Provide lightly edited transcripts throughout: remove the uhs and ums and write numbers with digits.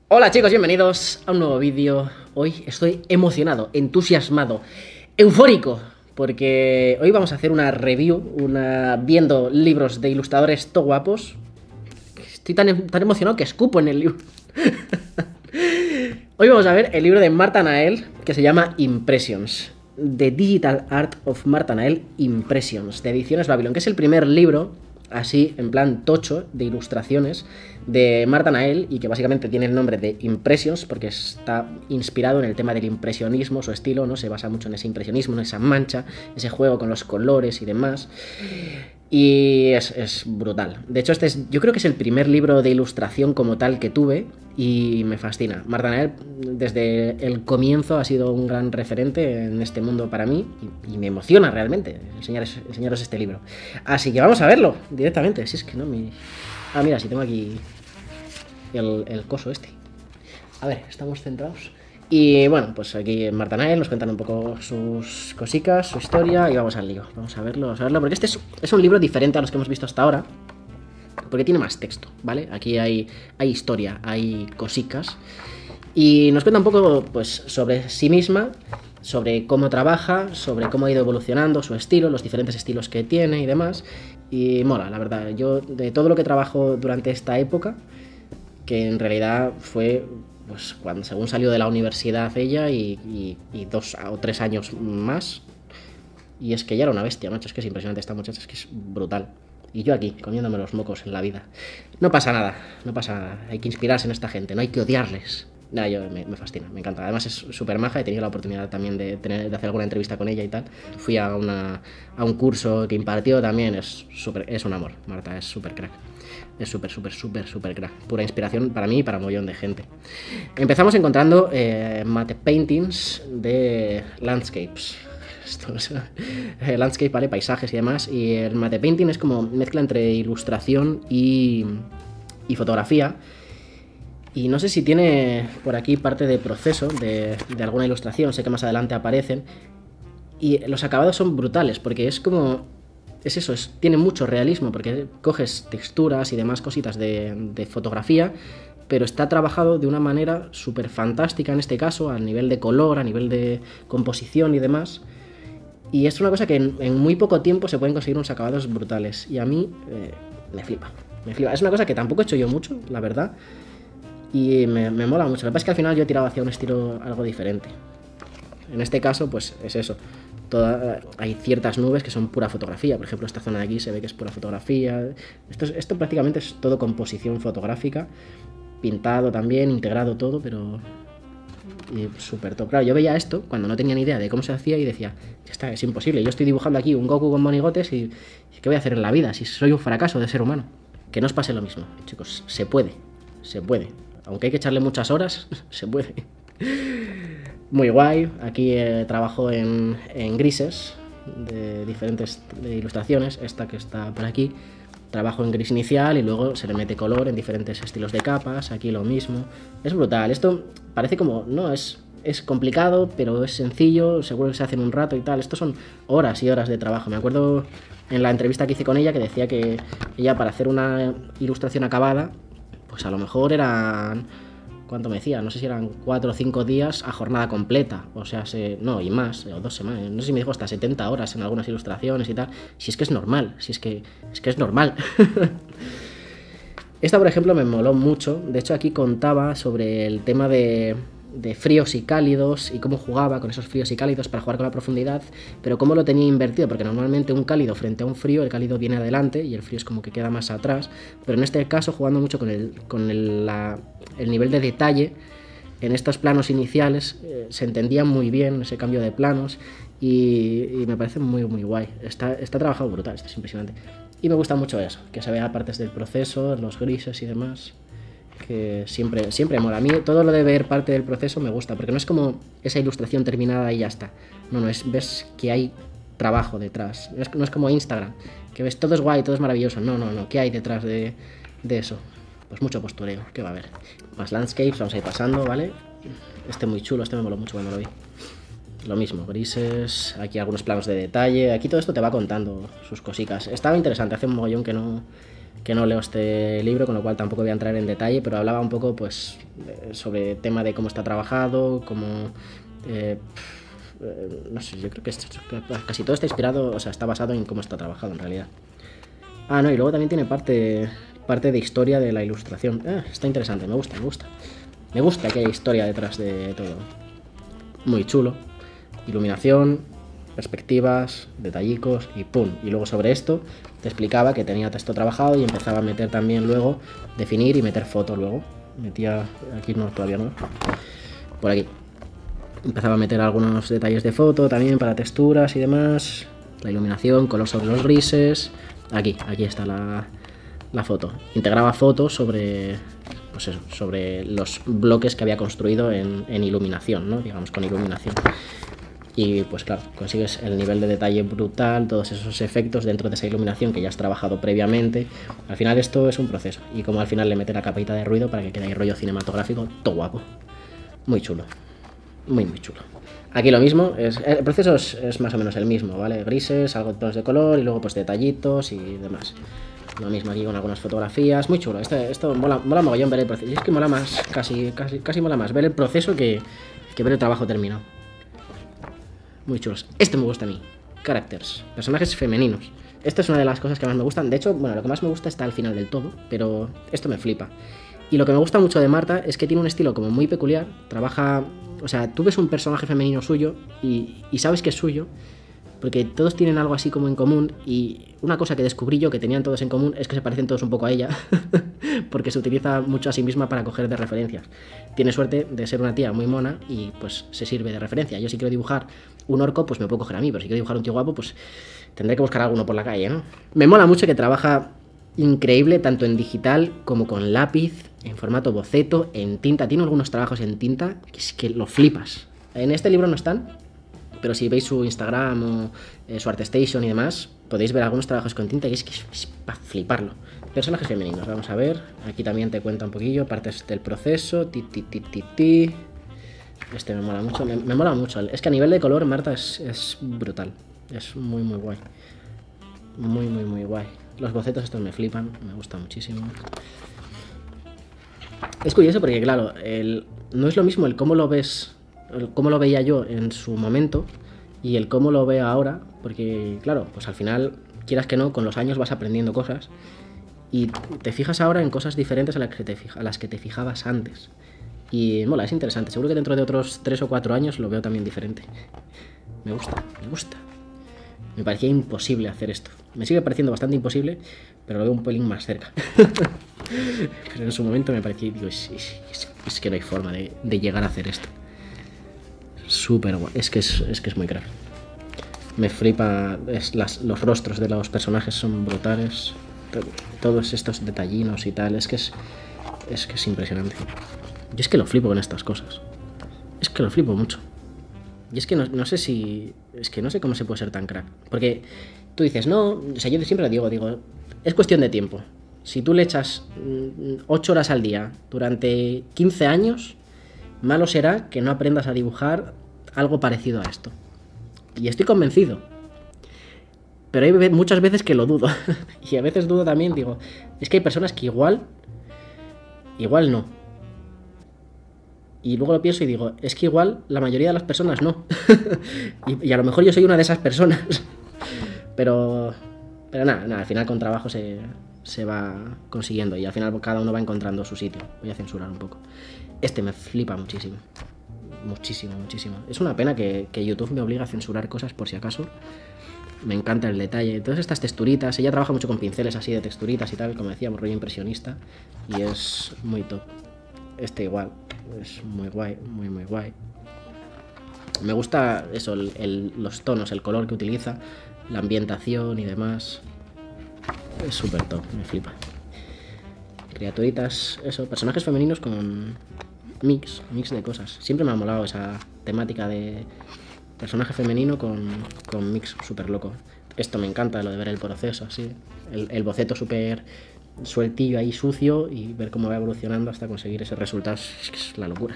Hola chicos, bienvenidos a un nuevo vídeo. Hoy estoy emocionado, entusiasmado, eufórico, porque hoy vamos a hacer una review, viendo libros de ilustradores todo guapos. Estoy tan emocionado que escupo en el libro. Hoy vamos a ver el libro de Marta Nael, que se llama Impressions. The Digital Art of Marta Nael Impressions, de Ediciones Babylon, que es el primer libro, así en plan tocho, de ilustraciones de Marta Nael, y que básicamente tiene el nombre de Impressions porque está inspirado en el tema del impresionismo. Su estilo, ¿no?, se basa mucho en ese impresionismo, en esa mancha, ese juego con los colores y demás. Y es brutal. De hecho, yo creo que es el primer libro de ilustración como tal que tuve y me fascina. Marta Nael, desde el comienzo, ha sido un gran referente en este mundo para mí y me emociona realmente enseñaros este libro. Así que vamos a verlo directamente. Si es que no me... Ah, mira, si tengo aquí el coso este. A ver, estamos centrados. Y bueno, pues aquí Marta Nael nos cuentan un poco sus cositas, su historia, y vamos al lío. Vamos a verlo, porque este es un libro diferente a los que hemos visto hasta ahora, porque tiene más texto, ¿vale? Aquí hay historia, hay cositas, y nos cuenta un poco, pues, sobre sí misma, sobre cómo trabaja, sobre cómo ha ido evolucionando su estilo, los diferentes estilos que tiene y demás. Y mola, la verdad. Yo, de todo lo que trabajo durante esta época, que en realidad fue... pues cuando según salió de la universidad ella y 2 o 3 años más. Y es que ya era una bestia, macho. Es que es impresionante esta muchacha, es que es brutal. Y yo aquí, comiéndome los mocos en la vida. No pasa nada, no pasa nada. Hay que inspirarse en esta gente, no hay que odiarles. Nada, me fascina, me encanta. Además es súper maja, he tenido la oportunidad también de hacer alguna entrevista con ella y tal. Fui a un curso que impartió también, es un amor. Marta es súper crack. Es súper crack. Pura inspiración para mí y para un montón de gente. Empezamos encontrando matte paintings de landscapes. Esto es, landscape, ¿vale? Paisajes y demás. Y el matte painting es como mezcla entre ilustración y fotografía. Y no sé si tiene por aquí parte de proceso de alguna ilustración. Sé que más adelante aparecen. Y los acabados son brutales, porque es como... es eso, tiene mucho realismo, porque coges texturas y demás cositas de fotografía, pero está trabajado de una manera súper fantástica en este caso, a nivel de color, a nivel de composición y demás. Y es una cosa que en muy poco tiempo se pueden conseguir unos acabados brutales. Y a mí me flipa. Es una cosa que tampoco he hecho yo mucho, la verdad. Y me mola mucho. Lo que pasa es que al final yo he tirado hacia un estilo algo diferente. En este caso, pues es eso. Hay ciertas nubes que son pura fotografía. Por ejemplo, esta zona de aquí se ve que es pura fotografía. Esto prácticamente es todo composición fotográfica. Pintado también, integrado todo, pero... súper top. Claro, yo veía esto cuando no tenía ni idea de cómo se hacía y decía, ya está, es imposible. Yo estoy dibujando aquí un Goku con monigotes y ¿qué voy a hacer en la vida si soy un fracaso de ser humano? Que no os pase lo mismo, chicos. Se puede. Aunque hay que echarle muchas horas, se puede. Muy guay. Aquí trabajo en grises de diferentes ilustraciones. Esta que está por aquí, trabajo en gris inicial y luego se le mete color en diferentes estilos de capas. Aquí lo mismo. Es brutal. Esto parece como... no, es complicado, pero es sencillo. Seguro que se hace en un rato y tal. Esto son horas y horas de trabajo. Me acuerdo en la entrevista que hice con ella que decía que ella, para hacer una ilustración acabada, pues a lo mejor eran... ¿cuánto me decía? No sé si eran 4 o 5 días a jornada completa. O sea, no, y más, o 2 semanas. No sé si me dijo hasta 70 horas en algunas ilustraciones y tal. Si es que es normal, es que es normal. Esta, por ejemplo, me moló mucho. De hecho, aquí contaba sobre el tema de fríos y cálidos y cómo jugaba con esos fríos y cálidos para jugar con la profundidad, pero cómo lo tenía invertido, porque normalmente un cálido frente a un frío, el cálido viene adelante y el frío es como que queda más atrás, pero en este caso jugando mucho con el nivel de detalle en estos planos iniciales. Se entendía muy bien ese cambio de planos y me parece muy guay. Está trabajado brutal, esto es impresionante. Y me gusta mucho eso, que se vea partes del proceso, los grises y demás, que siempre mola. A mí todo lo de ver parte del proceso me gusta, porque no es como esa ilustración terminada y ya está. No, ves que hay trabajo detrás. No es como Instagram, que ves todo es guay, todo es maravilloso. No, ¿qué hay detrás de eso? Pues mucho postureo, ¿qué va a haber? Más landscapes, vamos a ir pasando, ¿vale? Este muy chulo, este me moló mucho cuando lo vi. Lo mismo, grises, aquí algunos planos de detalle. Aquí todo esto te va contando sus cositas. Estaba interesante, hace un mogollón que no que no leo este libro, con lo cual tampoco voy a entrar en detalle, pero hablaba un poco pues sobre el tema de cómo está trabajado, cómo... no sé, yo creo que casi todo está inspirado, o sea, está basado en cómo está trabajado en realidad. Ah, no, y luego también tiene parte de historia de la ilustración. Está interesante, me gusta. Me gusta que haya historia detrás de todo. Muy chulo. Iluminación, perspectivas, detallicos y pum. Y luego sobre esto te explicaba que tenía texto trabajado y empezaba a meter también luego, definir y meter fotos luego. Metía, aquí no, todavía no. Por aquí. Empezaba a meter algunos detalles de foto también para texturas y demás. La iluminación, color sobre los grises. Aquí está la foto. Integraba fotos sobre, pues eso, sobre los bloques que había construido en iluminación, ¿no? Digamos, con iluminación. Y pues claro, consigues el nivel de detalle brutal, todos esos efectos dentro de esa iluminación que ya has trabajado previamente. Al final esto es un proceso. Y como al final le mete la capita de ruido para que quede ahí rollo cinematográfico, todo guapo. Muy chulo. Muy chulo. Aquí lo mismo, el proceso es más o menos el mismo, ¿vale? Grises, algo de tonos de color y luego pues detallitos y demás. Lo mismo aquí con algunas fotografías, muy chulo. Esto mola mogollón ver el proceso. Y es que mola más, casi mola más ver el proceso que ver el trabajo terminado. Muy chulos. Este me gusta a mí. Characters, personajes femeninos. Esto es una de las cosas que más me gustan. De hecho, bueno, lo que más me gusta está al final del todo, pero esto me flipa. Y lo que me gusta mucho de Marta es que tiene un estilo como muy peculiar. Trabaja... O sea, tú ves un personaje femenino suyo y sabes que es suyo, porque todos tienen algo así como en común. Y una cosa que descubrí yo que tenían todos en común es que se parecen todos un poco a ella, porque se utiliza mucho a sí misma para coger de referencias. Tiene suerte de ser una tía muy mona y pues se sirve de referencia. Yo si quiero dibujar un orco, pues me puedo coger a mí, pero si quiero dibujar un tío guapo, pues tendré que buscar a alguno por la calle, ¿no? Me mola mucho que trabaja increíble tanto en digital como con lápiz, en formato boceto, en tinta. Tiene algunos trabajos en tinta que es que lo flipas. En este libro no están, pero si veis su Instagram o su ArtStation y demás, podéis ver algunos trabajos con tinta y es que es para fliparlo. Personajes femeninos, vamos a ver. Aquí también te cuenta un poquillo, partes del proceso. Este me mola mucho, me mola mucho. Es que a nivel de color Marta es brutal. Es muy guay. Muy guay. Los bocetos estos me flipan, me gustan muchísimo. Es curioso porque, claro, no es lo mismo el cómo lo ves, el cómo lo veía yo en su momento y el cómo lo veo ahora, porque, claro, pues al final, quieras que no, con los años vas aprendiendo cosas y te fijas ahora en cosas diferentes a las que te fijabas antes. Y mola, es interesante. Seguro que dentro de otros 3 o 4 años lo veo también diferente. Me gusta. Me parecía imposible hacer esto. Me sigue pareciendo bastante imposible, pero lo veo un pelín más cerca. Pero en su momento me parecía, digo, es que no hay forma de llegar a hacer esto. Súper guay. Es que es muy crack. Me flipa. Los rostros de los personajes son brutales. Todos estos detallinos y tal. Es que es impresionante. Yo es que lo flipo con estas cosas. Es que lo flipo mucho. Y es que no sé si... Es que no sé cómo se puede ser tan crack. Porque tú dices, no... O sea, yo siempre lo digo... Es cuestión de tiempo. Si tú le echas 8 horas al día durante 15 años, malo será que no aprendas a dibujar algo parecido a esto. Y estoy convencido. Pero hay muchas veces que lo dudo. Y a veces dudo también, digo... Es que hay personas que igual no. Y luego lo pienso y digo, es que igual la mayoría de las personas no. y a lo mejor yo soy una de esas personas. Pero nada, al final con trabajo se va consiguiendo y al final cada uno va encontrando su sitio. Voy a censurar un poco. Este me flipa muchísimo. Muchísimo. Es una pena que YouTube me obliga a censurar cosas por si acaso. Me encanta el detalle. Todas estas texturitas. Ella trabaja mucho con pinceles así de texturitas y tal, como decíamos, rollo impresionista. Y es muy top. Este igual. Es muy guay, muy guay. Me gusta eso, los tonos, el color que utiliza, la ambientación y demás. Es súper top, me flipa. Criaturitas, eso, personajes femeninos con mix de cosas. Siempre me ha molado esa temática de personaje femenino con mix súper loco. Esto me encanta, lo de ver el proceso así. El boceto súper sueltillo ahí, sucio, y ver cómo va evolucionando hasta conseguir ese resultado. Es la locura.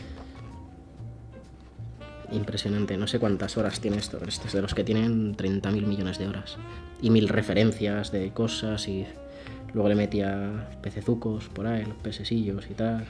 Impresionante. No sé cuántas horas tiene esto. Este es de los que tienen 30.000 millones de horas. Y 1000 referencias de cosas y Luego le metía pecezucos por ahí, los pesesillos y tal.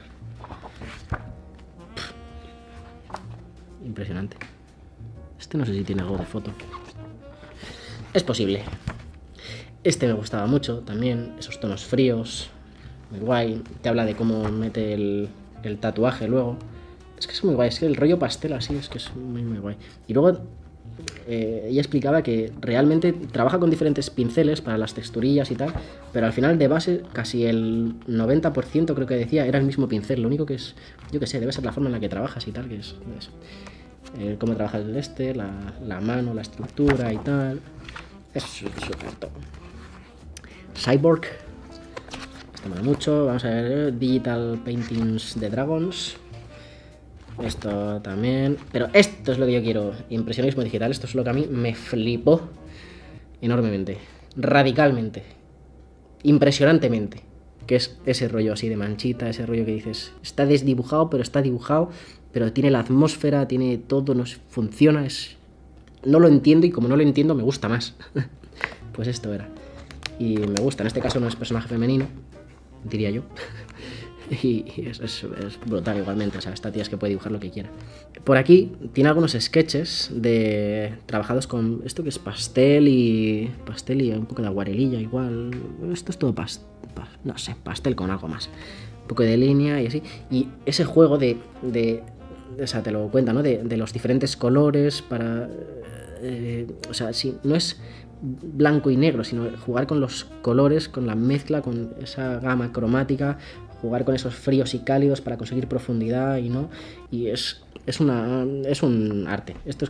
Impresionante. Este no sé si tiene algo de foto. Es posible. Este me gustaba mucho también, esos tonos fríos, muy guay. Te habla de cómo mete el tatuaje luego. Es que es muy guay, es que el rollo pastel así es que es muy guay. Y luego ella explicaba que realmente trabaja con diferentes pinceles para las texturillas y tal, pero al final de base casi el 90% creo que decía era el mismo pincel. Lo único que es, yo que sé, debe ser la forma en la que trabajas y tal, que es eso. Cómo trabaja la mano, la estructura y tal. Es súper top. Cyborg. Esto mola mucho. Vamos a ver. Digital Paintings de Dragons. Esto también. Pero esto es lo que yo quiero. Impresionismo digital. Esto es lo que a mí me flipó enormemente. Radicalmente. Impresionantemente. Que es ese rollo así de manchita. Ese rollo que dices. Está desdibujado, pero está dibujado. Pero tiene la atmósfera. Tiene todo. No funciona. No lo entiendo. Y como no lo entiendo, me gusta más. Pues esto era. Y me gusta. En este caso no es personaje femenino. Diría yo. Y es brutal igualmente. O sea, esta tía es que puede dibujar lo que quiera. Por aquí tiene algunos sketches trabajados con esto que es pastel y un poco de aguarelilla igual. Esto es todo no sé, pastel con algo más. Un poco de línea y así. Y ese juego o sea, te lo cuenta, ¿no? De los diferentes colores para... o sea, sí, no es blanco y negro, sino jugar con los colores, con la mezcla, con esa gama cromática, jugar con esos fríos y cálidos para conseguir profundidad y no. Y es un arte. Esto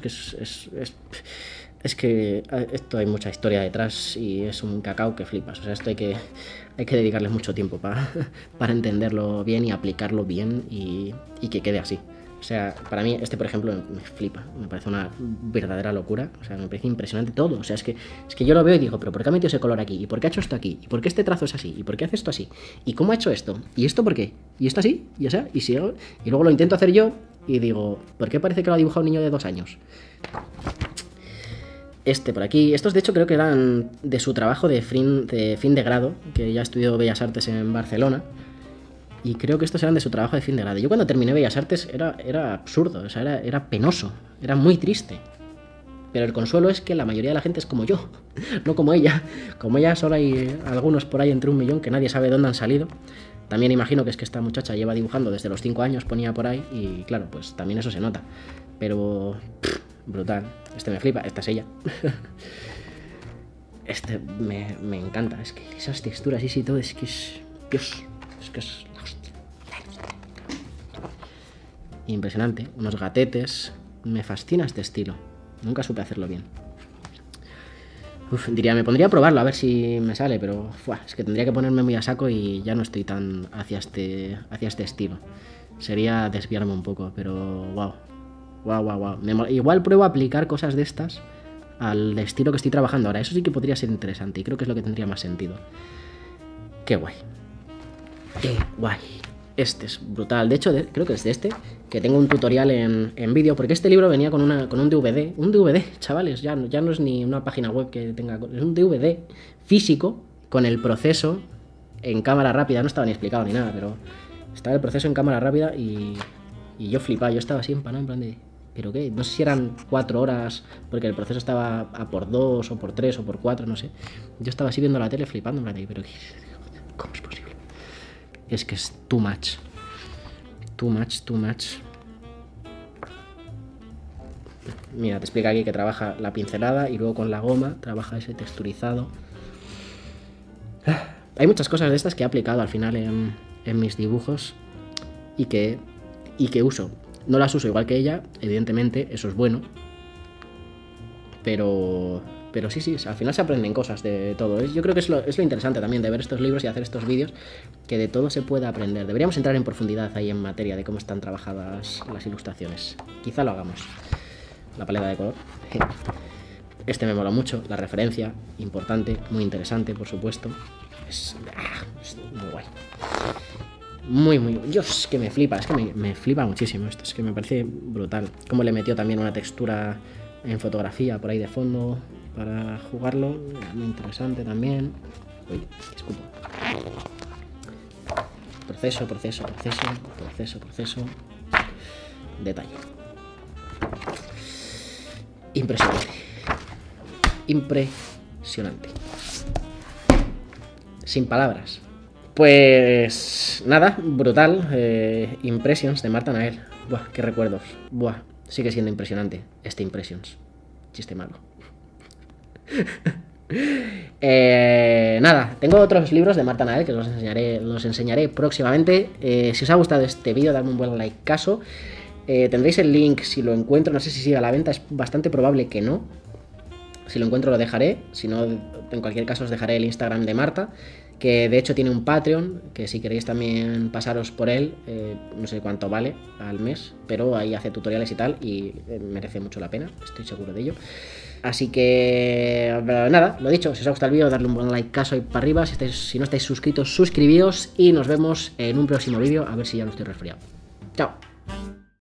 es que esto hay mucha historia detrás y es un cacao que flipas. O sea, esto hay que dedicarle mucho tiempo para entenderlo bien y aplicarlo bien y que quede así. O sea, para mí por ejemplo, me flipa. Me parece una verdadera locura. O sea, me parece impresionante todo. O sea, es que yo lo veo y digo, ¿pero por qué ha metido ese color aquí? ¿Y por qué ha hecho esto aquí? ¿Y por qué este trazo es así? ¿Y por qué hace esto así? ¿Y cómo ha hecho esto? ¿Y esto por qué? ¿Y esto así? ¿Y esa? ¿Y sigo? Y luego lo intento hacer yo y digo, ¿por qué parece que lo ha dibujado un niño de 2 años? Por aquí. Estos de hecho creo que eran de su trabajo de fin de grado, que ya estudió Bellas Artes en Barcelona. Y creo que estos eran de su trabajo de fin de grado. Yo cuando terminé Bellas Artes era absurdo, o sea, era penoso, era muy triste. Pero el consuelo es que la mayoría de la gente es como yo, no como ella. Como ella solo hay algunos por ahí entre 1 millón que nadie sabe dónde han salido. También imagino que es que esta muchacha lleva dibujando desde los 5 años, ponía por ahí, y claro, pues también eso se nota. Pero... brutal. Me flipa, esta es ella. Me encanta, es que esas texturas y sí todo, es que es... Dios, es que es... impresionante, unos gatetes. Me fascina este estilo. Nunca supe hacerlo bien. Diría, me pondría a probarlo a ver si me sale, pero es que tendría que ponerme muy a saco y ya no estoy tan hacia este estilo. Sería desviarme un poco, pero wow. Igual pruebo a aplicar cosas de estas al estilo que estoy trabajando ahora. Eso sí que podría ser interesante y creo que es lo que tendría más sentido. Qué guay. Qué guay. Este es brutal. De hecho, creo que es de que tengo un tutorial en vídeo, porque este libro venía con un DVD. Un DVD, chavales, ya no es ni una página web que tenga... Es un DVD físico con el proceso en cámara rápida. No estaba ni explicado ni nada, pero estaba el proceso en cámara rápida y yo flipaba. Yo estaba así empanado, en plan de... ¿pero qué? No sé si eran 4 horas, porque el proceso estaba a por 2 o por 3 o por 4, no sé. Yo estaba así viendo la tele flipando, en plan de... ¿pero qué? ¿Cómo es posible? Es que es too much. Too much. Mira, te explica aquí que trabaja la pincelada y luego con la goma trabaja ese texturizado. Hay muchas cosas de estas que he aplicado al final en mis dibujos y que uso. No las uso igual que ella, evidentemente, eso es bueno. Pero sí, al final se aprenden cosas de todo. Yo creo que es lo interesante también de ver estos libros y hacer estos vídeos, que de todo se puede aprender. Deberíamos entrar en profundidad ahí en materia de cómo están trabajadas las ilustraciones. Quizá lo hagamos. La paleta de color. Me mola mucho, la referencia, importante, muy interesante, por supuesto. Es muy guay. Muy. Dios, que me flipa, es que me flipa muchísimo esto. Es que me parece brutal. Cómo le metió también una textura en fotografía por ahí de fondo para jugarlo. Muy interesante también. Uy, escupo. Proceso, proceso, proceso, proceso, proceso. Detalle. Impresionante. Impresionante. Sin palabras. Pues nada, brutal. Impressions de Marta Nael. Buah, qué recuerdos. Buah, sigue siendo impresionante este Impressions. Chiste malo. Nada, tengo otros libros de Marta Nael que los enseñaré próximamente. Si os ha gustado este vídeo, dadme un buen like caso. Tendréis el link si lo encuentro. No sé si sigue a la venta, es bastante probable que no. Si lo encuentro lo dejaré. Si no, en cualquier caso os dejaré el Instagram de Marta, que de hecho tiene un Patreon, que si queréis también pasaros por él, no sé cuánto vale al mes, pero ahí hace tutoriales y tal, y merece mucho la pena, estoy seguro de ello. Así que nada, lo dicho, si os ha gustado el vídeo, darle un buen like caso ahí para arriba. Si no estáis suscritos, suscribíos, y nos vemos en un próximo vídeo, a ver si ya no estoy resfriado. Chao.